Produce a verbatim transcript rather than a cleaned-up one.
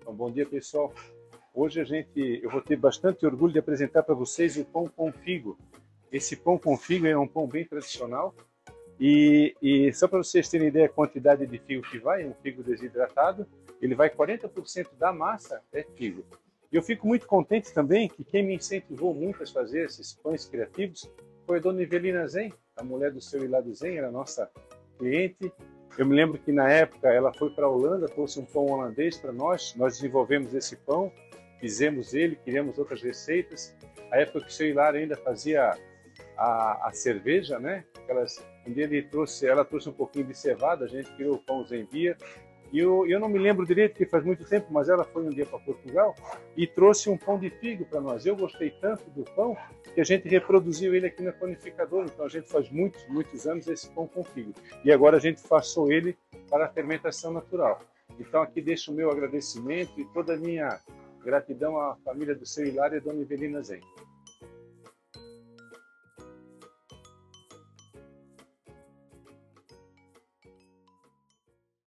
Então, bom dia, pessoal. Hoje a gente, eu vou ter bastante orgulho de apresentar para vocês o pão com figo. Esse pão com figo é um pão bem tradicional e, e só para vocês terem ideia da quantidade de figo que vai, um figo desidratado, ele vai quarenta por cento da massa é figo. E eu fico muito contente também que quem me incentivou muito a fazer esses pães criativos foi a dona Evelina Zen, a mulher do seu Hilário Zen, era nossa cliente. Eu me lembro que na época ela foi para a Holanda, trouxe um pão holandês para nós, nós desenvolvemos esse pão, fizemos ele, criamos outras receitas. A época que o seu Hilário ainda fazia a, a cerveja, né? Aquelas, um dia ele trouxe, ela trouxe um pouquinho de cevada, a gente criou o pão Zenvia. E eu, eu não me lembro direito, porque faz muito tempo, mas ela foi um dia para Portugal e trouxe um pão de figo para nós. Eu gostei tanto do pão que a gente reproduziu ele aqui na Panificadora. Então a gente faz muitos, muitos anos esse pão com figo. E agora a gente passou ele para a fermentação natural. Então aqui deixo o meu agradecimento e toda a minha gratidão à família do seu Hilário e a dona Evelina Zen.